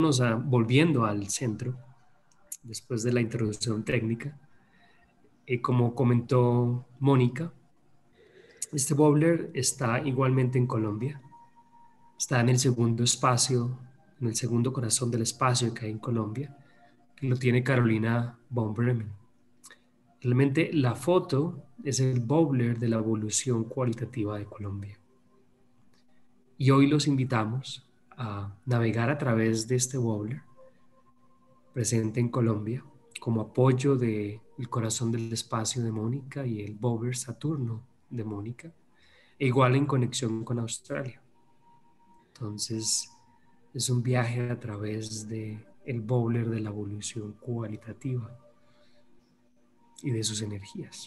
Volviendo al centro, después de la introducción técnica, como comentó Mónica, este Bowler está igualmente en Colombia, está en el segundo espacio, en el segundo corazón del espacio que hay en Colombia, que lo tiene Carolina von Bremen. Realmente la foto es el Bowler de la evolución cualitativa de Colombia. Y hoy los invitamos a navegar a través de este Bowler presente en Colombia como apoyo del corazón del espacio de Mónica y el Bowler Saturno de Mónica, e igual en conexión con Australia. Entonces, es un viaje a través de el Bowler de la evolución cualitativa y de sus energías.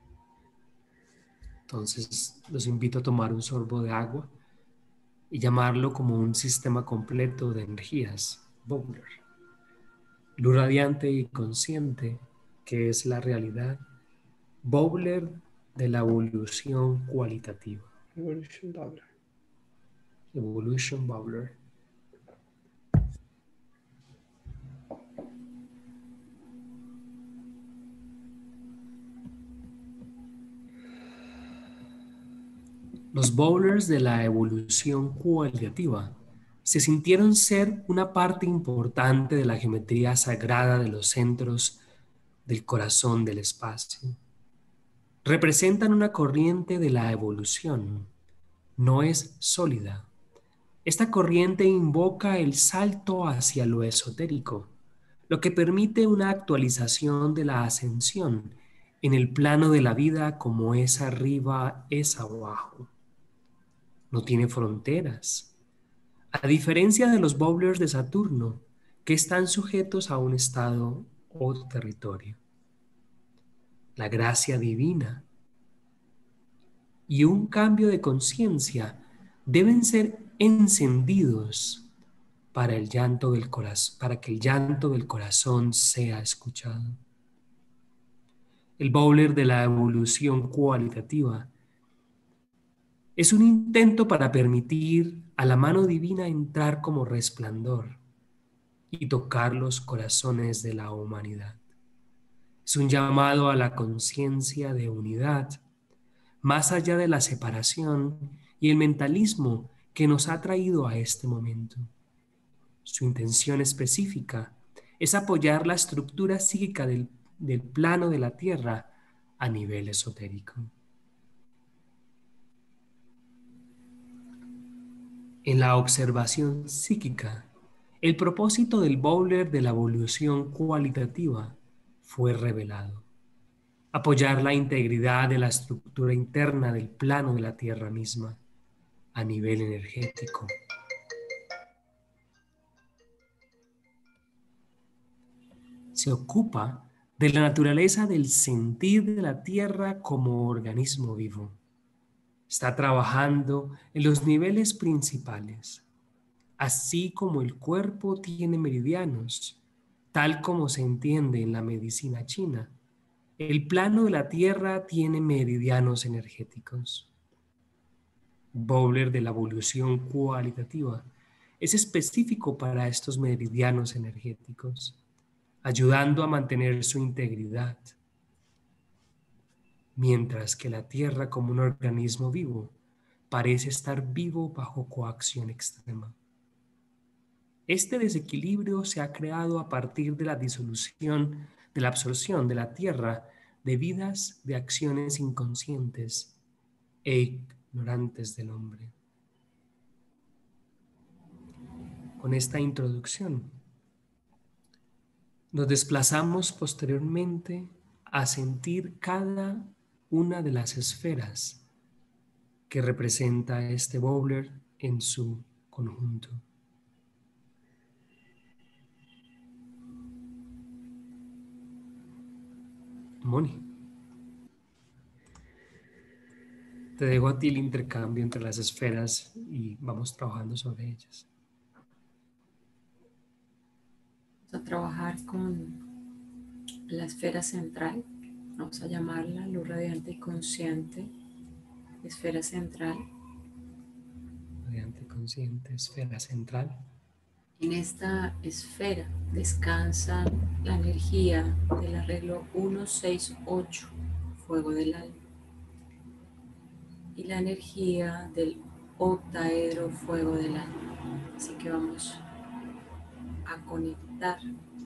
Entonces, los invito a tomar un sorbo de agua y llamarlo como un sistema completo de energías, Bowler. Luz radiante y consciente, que es la realidad, Bowler de la evolución cualitativa. Evolution Bowler. Evolution Bowler. Los bowlers de la evolución cualitativa se sintieron ser una parte importante de la geometría sagrada de los centros del corazón del espacio. Representan una corriente de la evolución. No es sólida. Esta corriente invoca el salto hacia lo esotérico, lo que permite una actualización de la ascensión en el plano de la vida como es arriba, es abajo. No tiene fronteras. A diferencia de los bowlers de Saturno, que están sujetos a un estado o territorio. La gracia divina y un cambio de conciencia deben ser encendidos para el llanto del corazón, para que el llanto del corazón sea escuchado. El bowler de la evolución cualitativa es un intento para permitir a la mano divina entrar como resplandor y tocar los corazones de la humanidad. Es un llamado a la conciencia de unidad, más allá de la separación y el mentalismo que nos ha traído a este momento. Su intención específica es apoyar la estructura psíquica del plano de la Tierra a nivel esotérico. En la observación psíquica, el propósito del bowler de la evolución cualitativa fue revelado. Apoyar la integridad de la estructura interna del plano de la Tierra misma a nivel energético. Se ocupa de la naturaleza del sentir de la Tierra como organismo vivo. Está trabajando en los niveles principales, así como el cuerpo tiene meridianos, tal como se entiende en la medicina china. El plano de la Tierra tiene meridianos energéticos. Bowler de la evolución cualitativa es específico para estos meridianos energéticos, ayudando a mantener su integridad, mientras que la Tierra como un organismo vivo parece estar vivo bajo coacción extrema. Este desequilibrio se ha creado a partir de la disolución, de la absorción de la Tierra de vidas de acciones inconscientes e ignorantes del hombre. Con esta introducción, nos desplazamos posteriormente a sentir cada una de las esferas que representa este bowler en su conjunto. Moni, te dejo a ti el intercambio entre las esferas y vamos trabajando sobre ellas. Vamos a trabajar con la esfera central. Vamos a llamarla luz radiante y consciente. Esfera central. Radiante consciente, esfera central. En esta esfera descansa la energía del arreglo 168, fuego del alma, y la energía del octaedro, fuego del alma. Así que vamos a conectar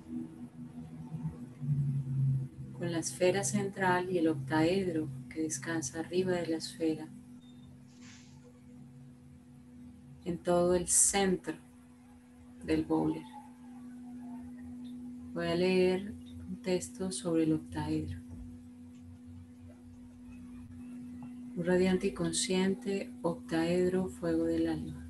con la esfera central y el octaedro que descansa arriba de la esfera, en todo el centro del bowler. Voy a leer un texto sobre el octaedro. Luz radiante y consciente, octaedro, fuego del alma.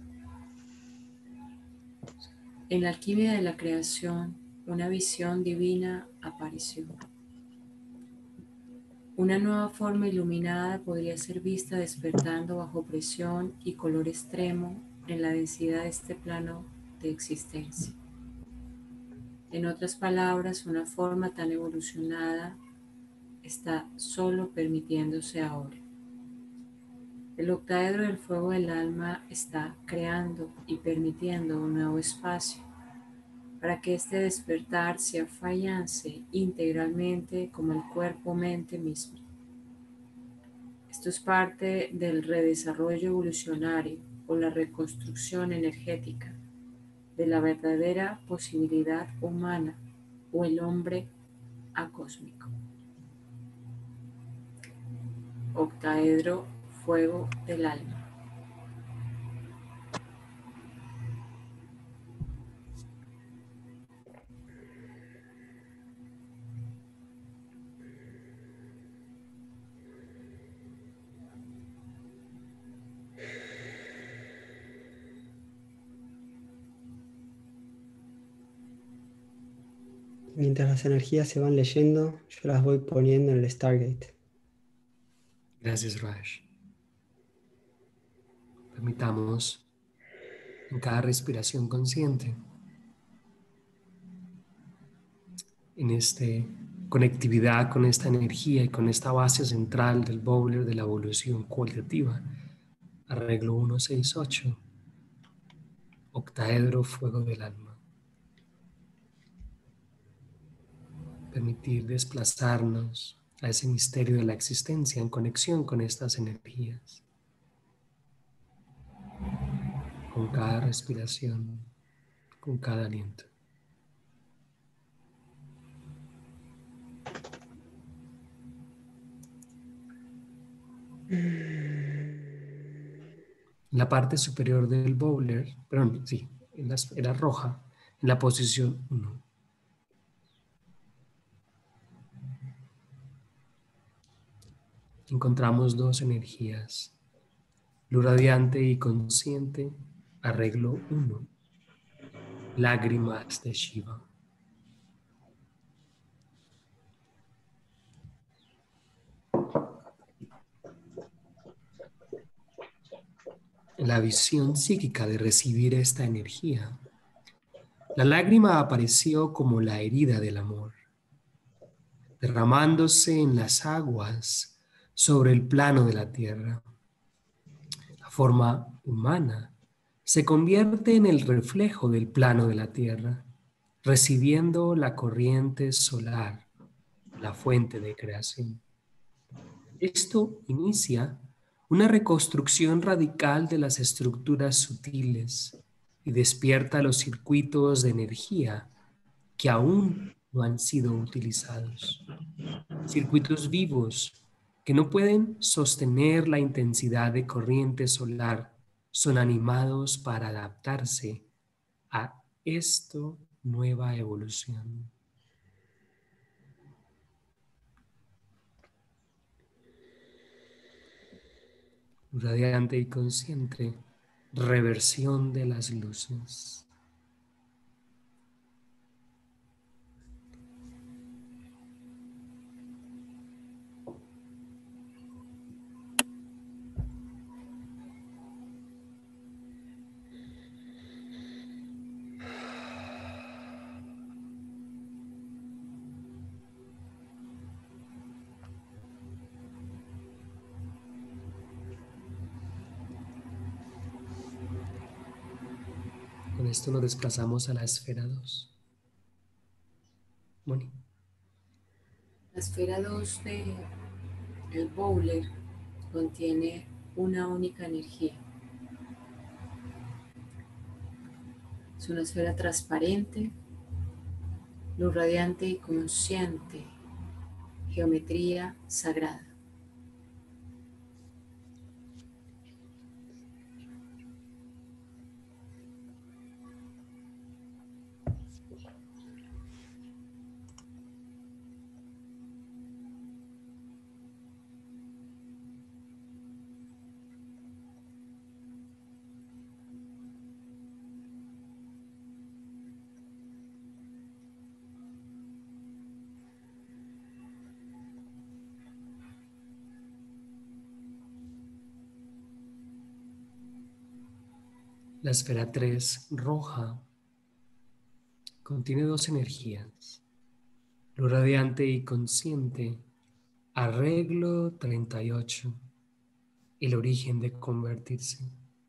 En la alquimia de la creación, una visión divina apareció. Una nueva forma iluminada podría ser vista despertando bajo presión y color extremo en la densidad de este plano de existencia. En otras palabras, una forma tan evolucionada está solo permitiéndose ahora. El octaedro del fuego del alma está creando y permitiendo un nuevo espacio para que este despertar se afiance integralmente como el cuerpo-mente mismo. Esto es parte del redesarrollo evolucionario o la reconstrucción energética de la verdadera posibilidad humana o el hombre acósmico. Octaedro, fuego del alma. Mientras las energías se van leyendo, yo las voy poniendo en el Stargate. Gracias, Raj. Permitamos en cada respiración consciente, en esta conectividad con esta energía y con esta base central del bowler de la evolución cualitativa, arreglo 168, octaedro, fuego del alma. Permitir desplazarnos a ese misterio de la existencia en conexión con estas energías. Con cada respiración, con cada aliento. En la parte superior del bowler, perdón, sí, en la esfera roja, en la posición 1. Encontramos dos energías, luz radiante y consciente, arreglo 1, lágrimas de Shiva. En la visión psíquica de recibir esta energía, la lágrima apareció como la herida del amor, derramándose en las aguas sobre el plano de la tierra. La forma humana se convierte en el reflejo del plano de la tierra, recibiendo la corriente solar, la fuente de creación. Esto inicia una reconstrucción radical de las estructuras sutiles y despierta los circuitos de energía que aún no han sido utilizados. Circuitos vivos que no pueden sostener la intensidad de corriente solar son animados para adaptarse a esta nueva evolución. Radiante y consciente, reversión de las luces. Con esto nos desplazamos a la esfera 2. Moni. La esfera 2 del bowler contiene una única energía. Es una esfera transparente, luz radiante y consciente, geometría sagrada. La esfera 3, roja, contiene 2 energías. Luz radiante y consciente, arreglo 38, el origen de convertirse.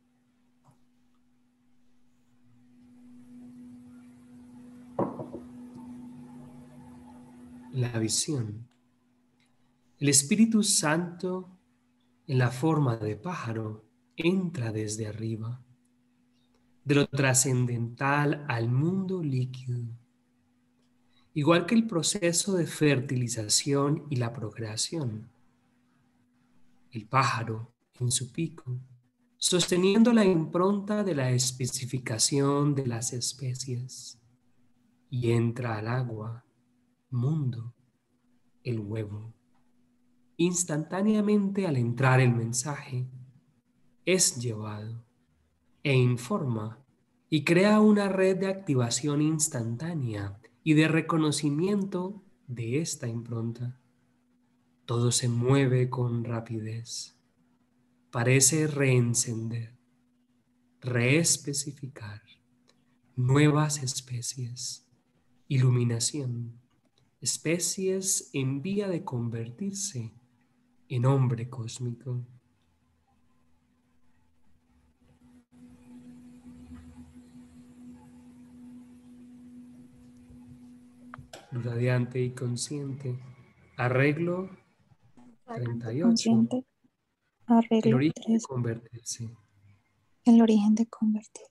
La visión. El Espíritu Santo, en la forma de pájaro, entra desde arriba, de lo trascendental al mundo líquido. Igual que el proceso de fertilización y la procreación. El pájaro, en su pico, sosteniendo la impronta de la especificación de las especies, y entra al agua, mundo, el huevo. Instantáneamente al entrar el mensaje, es llevado e informa y crea una red de activación instantánea y de reconocimiento de esta impronta. Todo se mueve con rapidez. Parece reencender, reespecificar, nuevas especies, iluminación, especies en vía de convertirse en hombre cósmico. Luz radiante y consciente, arreglo 38, consciente, el arreglo origen de 3, convertirse. el origen de convertir.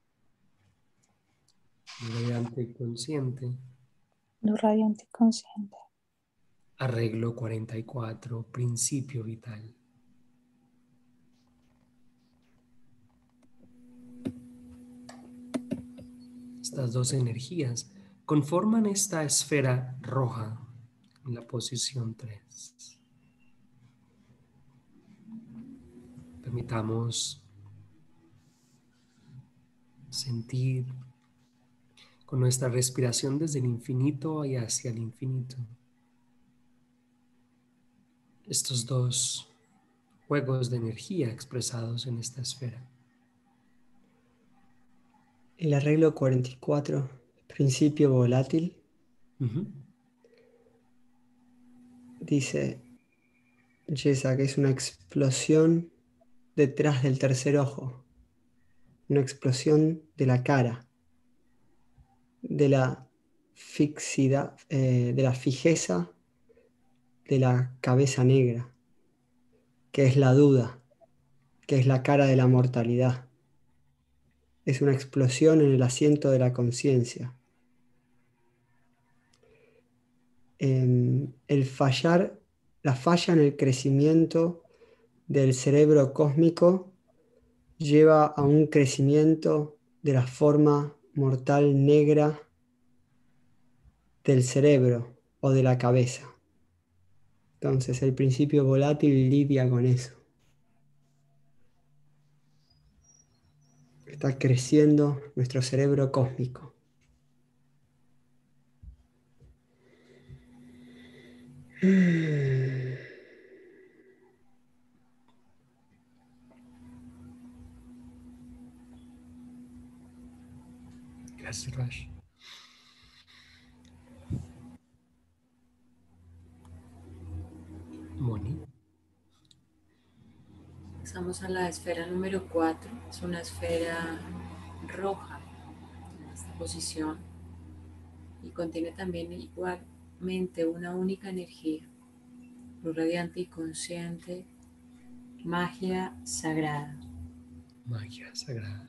Luz radiante y consciente, Luz radiante consciente. arreglo 44, principio vital. Estas 2 energías conforman esta esfera roja en la posición 3. Permitamos sentir con nuestra respiración desde el infinito y hacia el infinito estos 2 juegos de energía expresados en esta esfera. El arreglo 44, principio volátil, dice Yesa que es una explosión detrás del tercer ojo, una explosión de la cara, de la fixidad, de la fijeza de la cabeza negra, que es la duda, que es la cara de la mortalidad. Es una explosión en el asiento de la conciencia. La falla en el crecimiento del cerebro cósmico lleva a un crecimiento de la forma mortal negra del cerebro o de la cabeza. Entonces el principio volátil lidia con eso. Está creciendo nuestro cerebro cósmico. Gracias, Rash. Moni. Pasamos a la esfera número 4. Es una esfera roja, posición y contiene también igualmente una única energía, luz radiante y consciente, magia sagrada. Magia sagrada.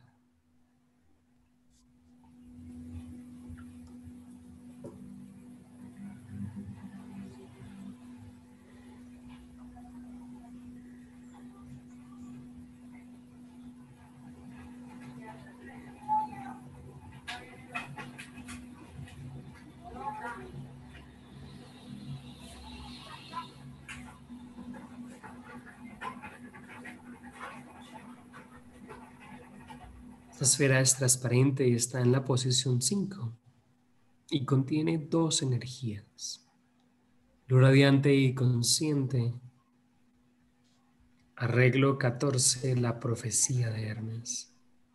Esta esfera es transparente y está en la posición 5 y contiene dos energías, luz radiante y consciente. Arreglo 14, la profecía de Hermes.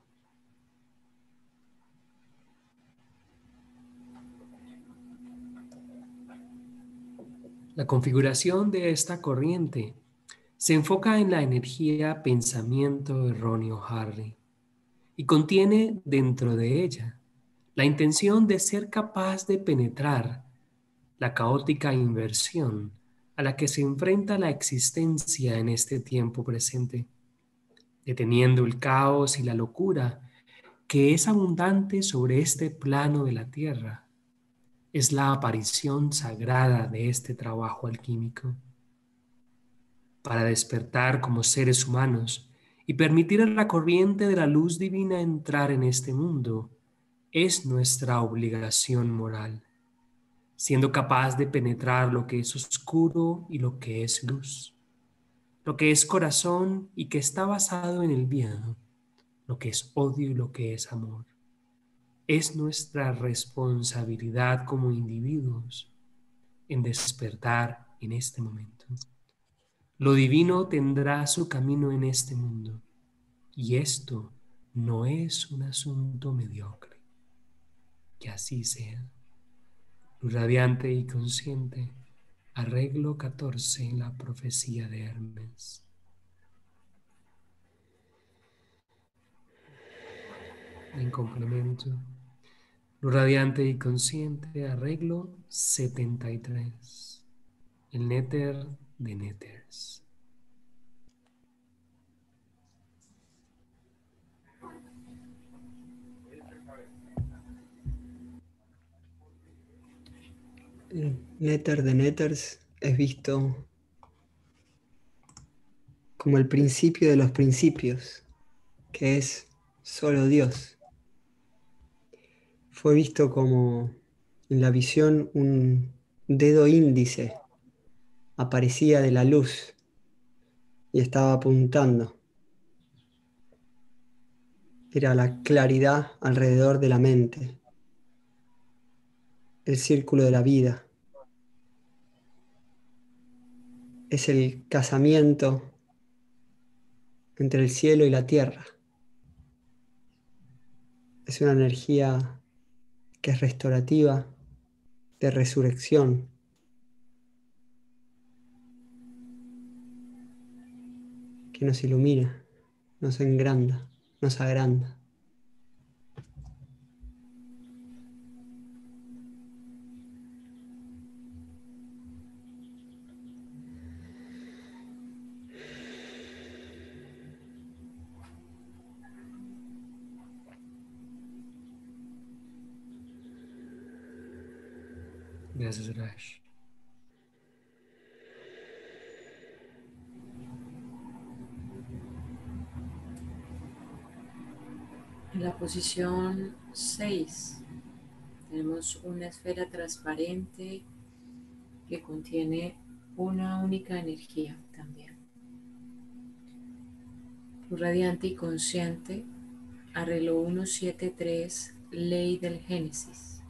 La configuración de esta corriente se enfoca en la energía pensamiento erróneo Harry y contiene dentro de ella la intención de ser capaz de penetrar la caótica inversión a la que se enfrenta la existencia en este tiempo presente, deteniendo el caos y la locura que es abundante sobre este plano de la tierra. Es la aparición sagrada de este trabajo alquímico para despertar como seres humanos y permitir a la corriente de la luz divina entrar en este mundo. Es nuestra obligación moral, siendo capaz de penetrar lo que es oscuro y lo que es luz, lo que es corazón y que está basado en el bien, lo que es odio y lo que es amor. Es nuestra responsabilidad como individuos en despertar en este momento. Lo divino tendrá su camino en este mundo y esto no es un asunto mediocre. Que así sea. Luz radiante y consciente. Arreglo 14, la profecía de Hermes. En complemento, luz radiante y consciente, arreglo 73, el néter de néters. El néter de néters es visto como el principio de los principios, que es solo Dios. Fue visto como en la visión un dedo índice aparecía de la luz y estaba apuntando. Era la claridad alrededor de la mente, el círculo de la vida. Es el casamiento entre el cielo y la tierra. Es una energía que es restaurativa, de resurrección, que nos ilumina, nos engranda, nos agranda. Gracias, Rash. En la posición 6 tenemos una esfera transparente que contiene una única energía también. Luz radiante y consciente, arreglo 173, ley del Génesis.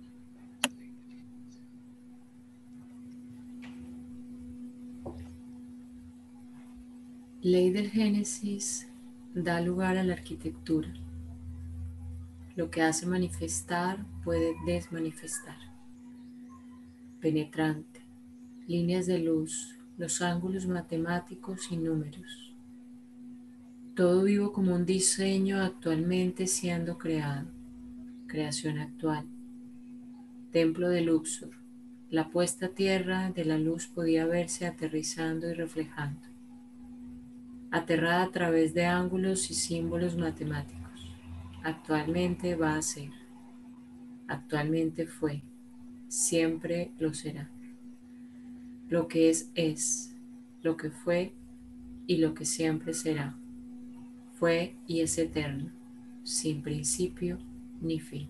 Ley del Génesis da lugar a la arquitectura. Lo que hace manifestar puede desmanifestar. Penetrante, líneas de luz, los ángulos matemáticos y números. Todo vivo como un diseño actualmente siendo creado, creación actual. Templo de Luxor. La puesta a tierra de la luz podía verse aterrizando y reflejando, aterrada a través de ángulos y símbolos matemáticos. Actualmente va a ser, actualmente fue, siempre lo será. Lo que es, lo que fue y lo que siempre será. Fue y es eterno, sin principio ni fin.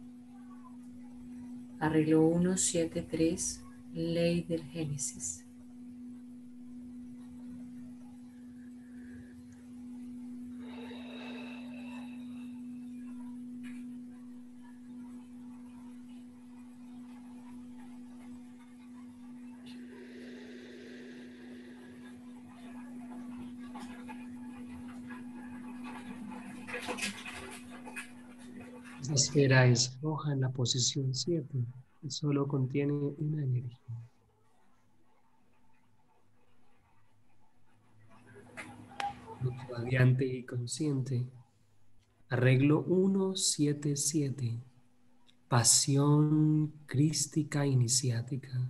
Arreglo 173, Ley del Génesis. Esta esfera es roja en la posición 7 y solo contiene una energía. Luz radiante y consciente. Arreglo 177. Pasión crística iniciática.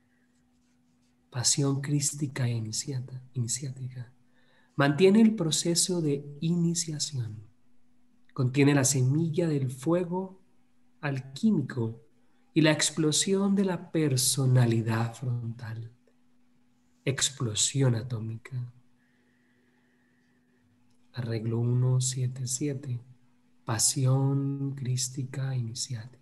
Pasión crística iniciática. Mantiene el proceso de iniciación. Contiene la semilla del fuego alquímico y la explosión de la personalidad frontal. Explosión atómica. Arreglo 177. Pasión crística iniciática.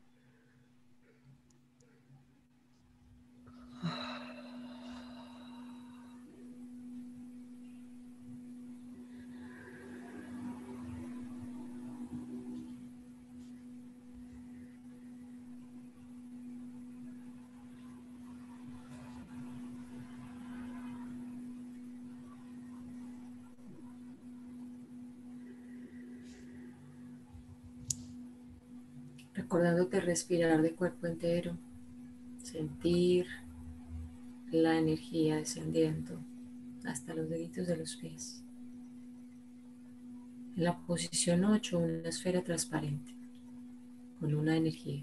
Recordándote respirar de cuerpo entero, sentir la energía descendiendo hasta los deditos de los pies. En la posición 8, una esfera transparente con una energía.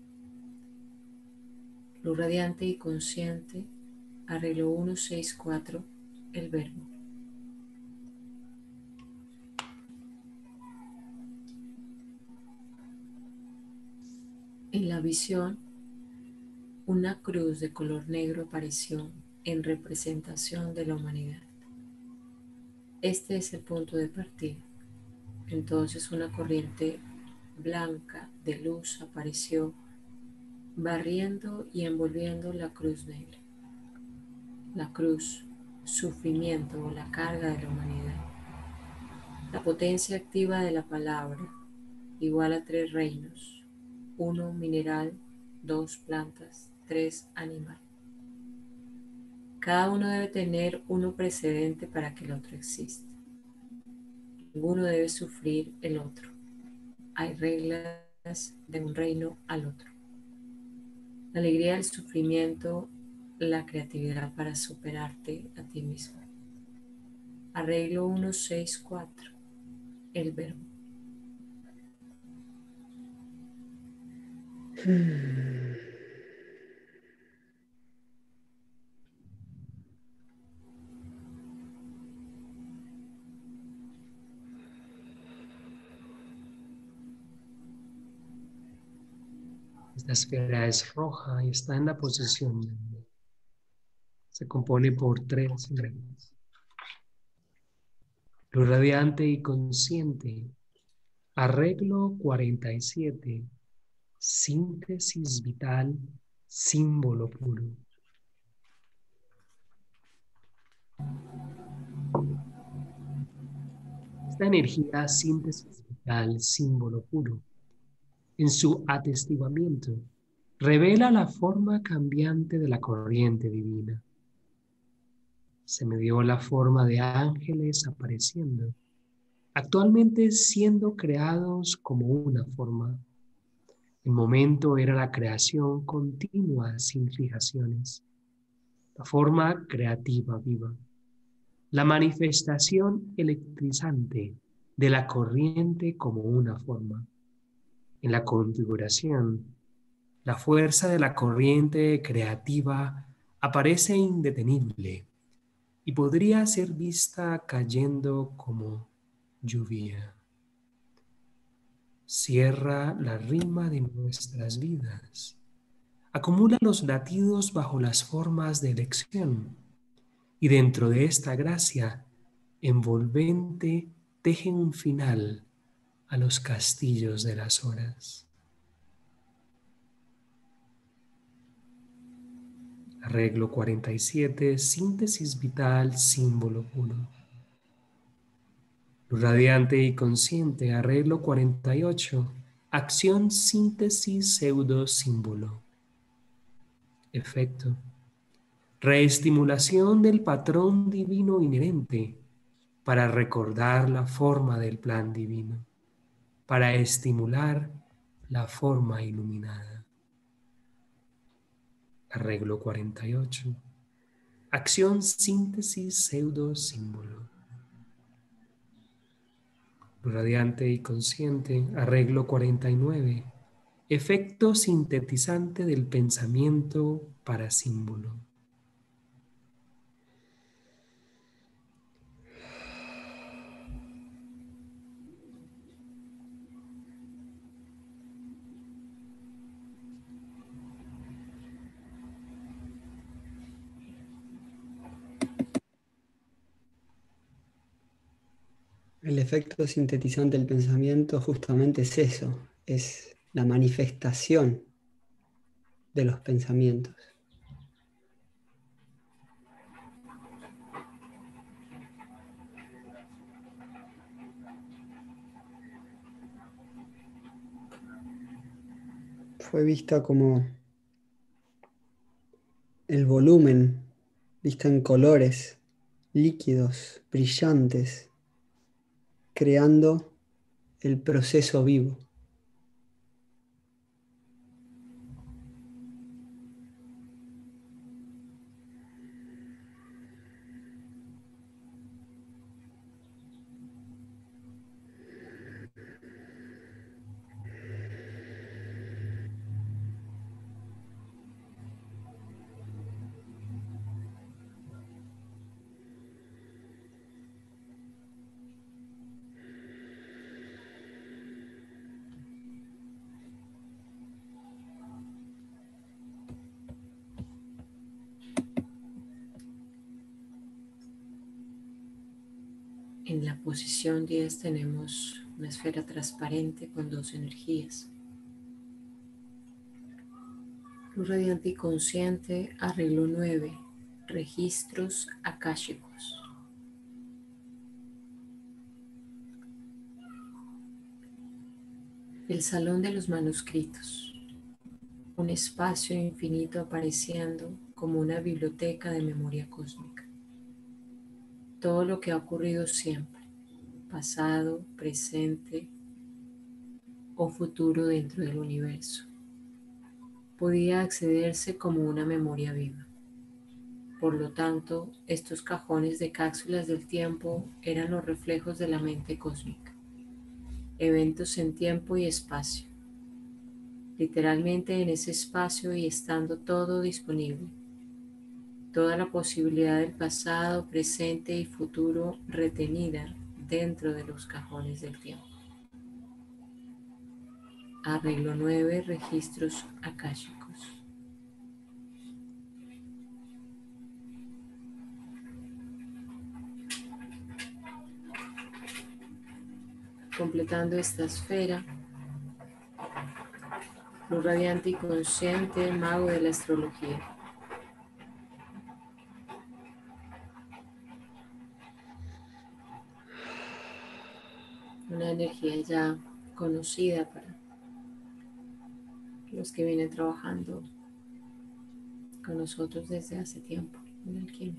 Luz radiante y consciente, arreglo 164, el verbo. En la visión, una cruz de color negro apareció en representación de la humanidad. Este es el punto de partida. Entonces una corriente blanca de luz apareció barriendo y envolviendo la cruz negra. La cruz, sufrimiento o la carga de la humanidad. La potencia activa de la palabra, igual a 3 reinos. 1 mineral, 2 plantas, 3 animal. Cada uno debe tener uno precedente para que el otro exista. Ninguno debe sufrir el otro. Hay reglas de un reino al otro. La alegría del sufrimiento, la creatividad para superarte a ti mismo. Arreglo 164, el verbo. Esta esfera es roja y está en la posición 9. Se compone por 3 reglas. Luz radiante y consciente. Arreglo 47. Síntesis vital, símbolo puro. Esta energía, síntesis vital, símbolo puro, en su atestiguamiento, revela la forma cambiante de la corriente divina. Se me dio la forma de ángeles apareciendo, actualmente siendo creados como una forma. El momento era la creación continua sin fijaciones, la forma creativa viva, la manifestación electrizante de la corriente como una forma. En la configuración, la fuerza de la corriente creativa aparece indetenible y podría ser vista cayendo como lluvia. Cierra la rima de nuestras vidas. Acumula los latidos bajo las formas de elección y dentro de esta gracia envolvente teje un final a los castillos de las horas. Arreglo 47, síntesis vital, símbolo puro. Luz radiante y consciente, arreglo 48, acción, síntesis, pseudo, símbolo. Efecto. Reestimulación del patrón divino inherente para recordar la forma del plan divino, para estimular la forma iluminada. Arreglo 48. Acción, síntesis, pseudo, símbolo. Radiante y consciente, arreglo 49. Efecto sintetizante del pensamiento para símbolo. El efecto sintetizante del pensamiento justamente es eso, es la manifestación de los pensamientos. Fue vista como el volumen, vista en colores, líquidos, brillantes, creando el proceso vivo. En la posición 10 tenemos una esfera transparente con dos energías. Luz radiante y consciente, arreglo 9, registros akáshicos. El salón de los manuscritos, un espacio infinito apareciendo como una biblioteca de memoria cósmica. Todo lo que ha ocurrido siempre, pasado, presente o futuro dentro del universo, podía accederse como una memoria viva. Por lo tanto, estos cajones de cápsulas del tiempo eran los reflejos de la mente cósmica, eventos en tiempo y espacio, literalmente en ese espacio y estando todo disponible, toda la posibilidad del pasado, presente y futuro retenida dentro de los cajones del tiempo. Arreglo 9, registros akáshicos. Completando esta esfera, luz radiante y consciente, mago de la astrología. Una energía ya conocida para los que vienen trabajando con nosotros desde hace tiempo en la alquimia.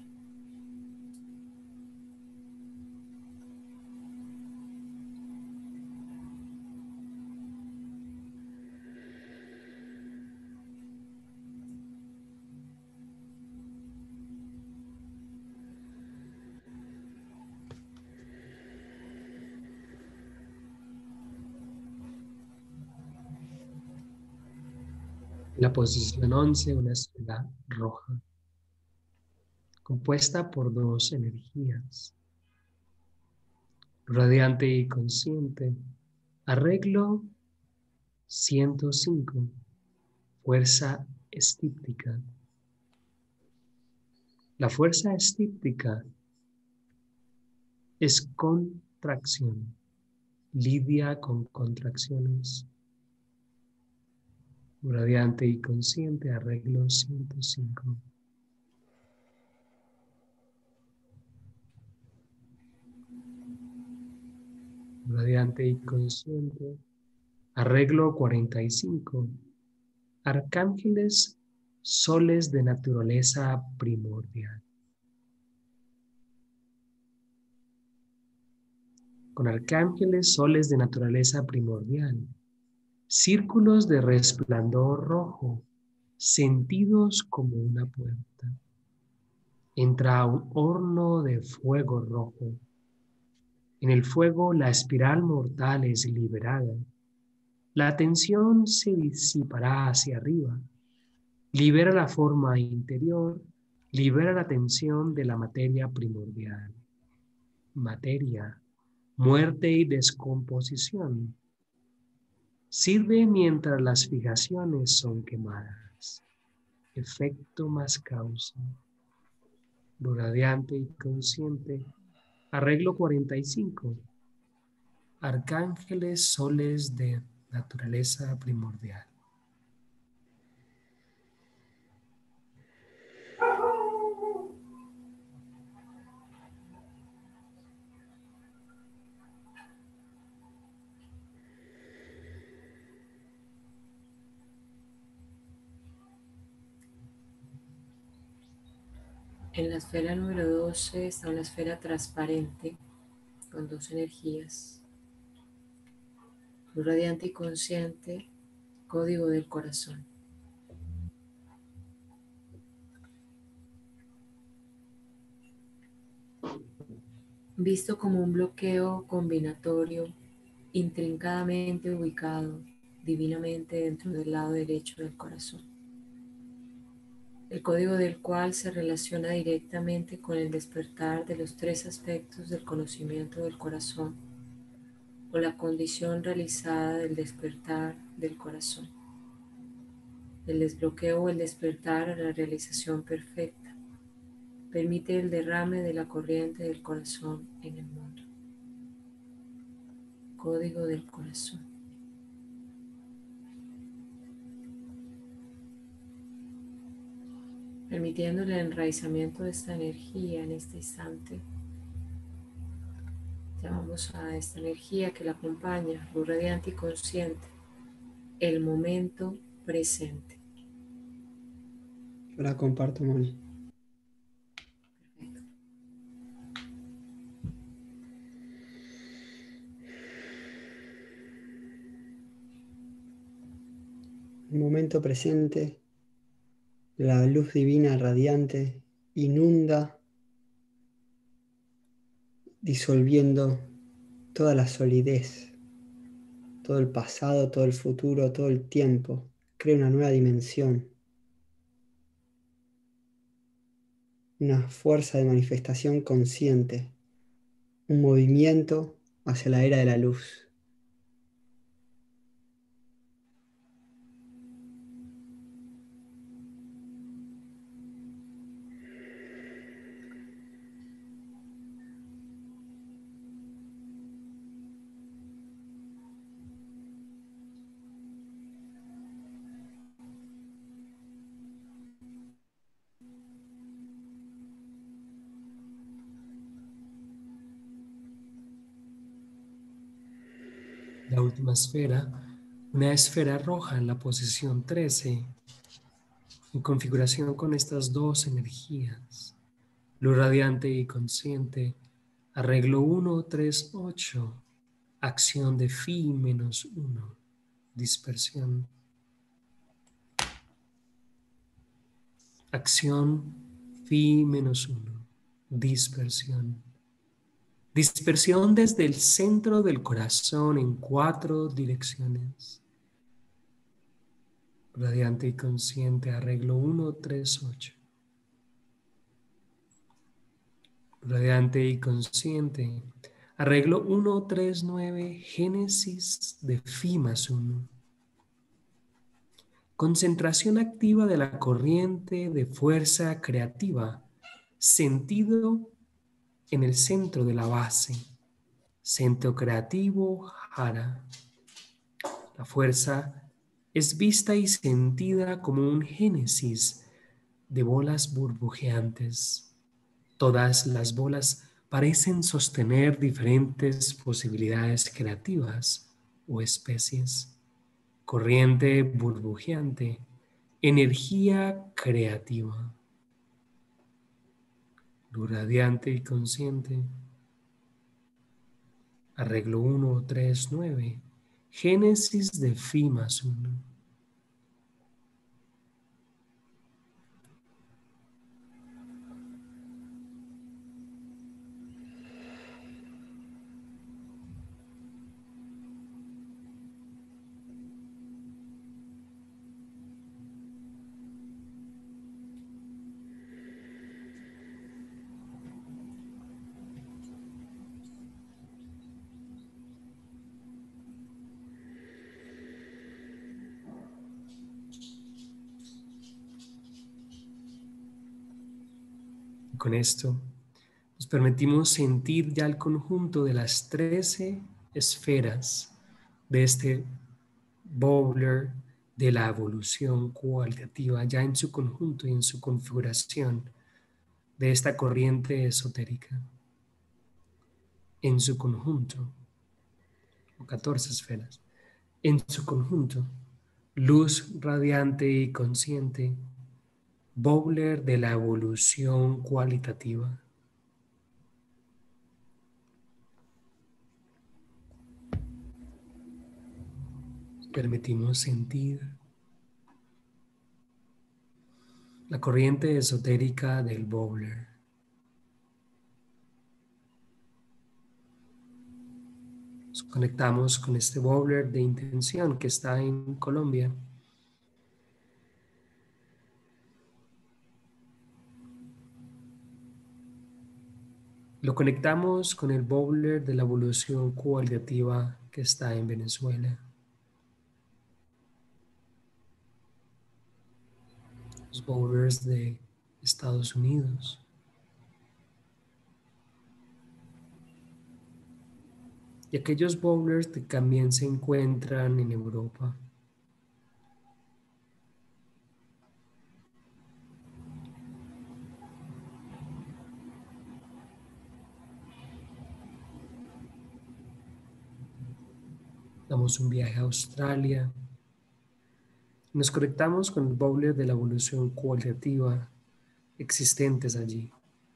En la posición 11, una esfera roja, compuesta por dos energías, radiante y consciente. Arreglo 105, fuerza estíptica. La fuerza estíptica es contracción, lidia con contracciones. Radiante y consciente, arreglo 105. Radiante y consciente, arreglo 45. Arcángeles, soles de naturaleza primordial. Con arcángeles, soles de naturaleza primordial. Círculos de resplandor rojo, sentidos como una puerta. Entra un horno de fuego rojo. En el fuego la espiral mortal es liberada. La tensión se disipará hacia arriba. Libera la forma interior, libera la tensión de la materia primordial. Materia, muerte y descomposición. Sirve mientras las fijaciones son quemadas. Efecto más causa. Lo radiante y consciente. Arreglo 45. Arcángeles, soles de naturaleza primordial. En la esfera número 12 está una esfera transparente con dos energías. Luz radiante y consciente, código del corazón. Visto como un bloqueo combinatorio intrincadamente ubicado divinamente dentro del lado derecho del corazón, el código del cual se relaciona directamente con el despertar de los tres aspectos del conocimiento del corazón o la condición realizada del despertar del corazón, el desbloqueo o el despertar a la realización perfecta, permite el derrame de la corriente del corazón en el mundo. Código del corazón. Permitiendo el enraizamiento de esta energía en este instante, llamamos a esta energía que la acompaña, luz radiante y consciente, el momento presente. Yo la comparto, Moni. Perfecto. El momento presente, la luz divina radiante inunda, disolviendo toda la solidez, todo el pasado, todo el futuro, todo el tiempo. Crea una nueva dimensión, una fuerza de manifestación consciente, un movimiento hacia la era de la luz. La última esfera, una esfera roja en la posición 13, en configuración con estas dos energías, luz radiante y consciente, arreglo 138, acción de Fi -1, dispersión. Acción Fi -1, dispersión. Dispersión desde el centro del corazón en 4 direcciones. Radiante y consciente, arreglo 138. Radiante y consciente, arreglo 139, Génesis de Fi más 1. Concentración activa de la corriente de fuerza creativa, sentido en el centro de la base, centro creativo, Jara. La fuerza es vista y sentida como un génesis de bolas burbujeantes. Todas las bolas parecen sostener diferentes posibilidades creativas o especies. Corriente burbujeante, energía creativa, luz radiante y consciente. Arreglo 139, Génesis de Fi más 1. Con esto nos permitimos sentir ya el conjunto de las 13 esferas de este bowler de la evolución cualitativa ya en su conjunto y en su configuración de esta corriente esotérica. En su conjunto, o 14 esferas, en su conjunto, luz radiante y consciente, bowler de la evolución cualitativa. Permitimos sentir la corriente esotérica del bowler. Nos conectamos con este bowler de intención que está en Colombia. Lo conectamos con el bowler de la evolución cualitativa que está en Venezuela. Los bowlers de Estados Unidos. Y aquellos bowlers que también se encuentran en Europa. Damos un viaje a Australia. Nos conectamos con el bowler de la evolución cualitativa existentes allí.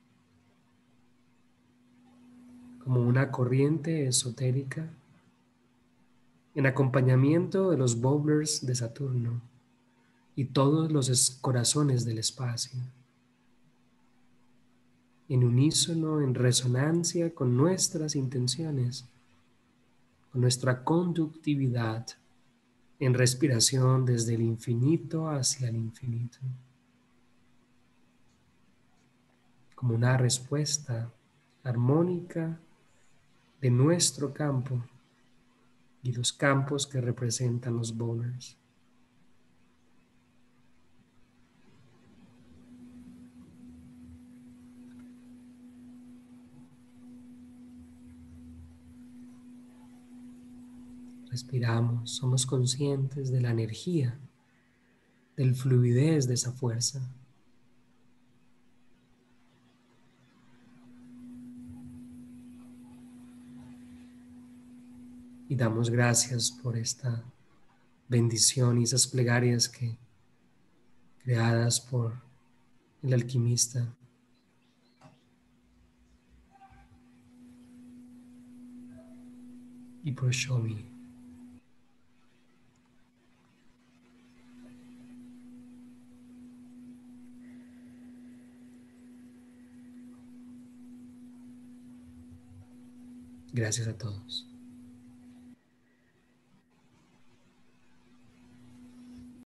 Como una corriente esotérica en acompañamiento de los bowlers de Saturno y todos los corazones del espacio. En unísono, en resonancia con nuestras intenciones, con nuestra conductividad, en respiración desde el infinito hacia el infinito. Como una respuesta armónica de nuestro campo y los campos que representan los bowlers. Respiramos, somos conscientes de la energía, del fluidez de esa fuerza. Y damos gracias por esta bendición y esas plegarias creadas por el alquimista. Y por Shomi. Gracias a todos.